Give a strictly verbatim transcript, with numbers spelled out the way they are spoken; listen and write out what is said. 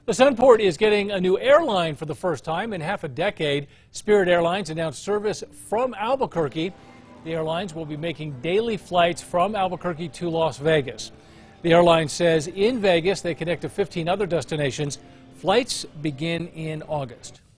The Sunport is getting a new airline for the first time in half a decade. Spirit Airlines announced service from Albuquerque. The airlines will be making daily flights from Albuquerque to Las Vegas. The airline says in Vegas they connect to fifteen other destinations. Flights begin in August.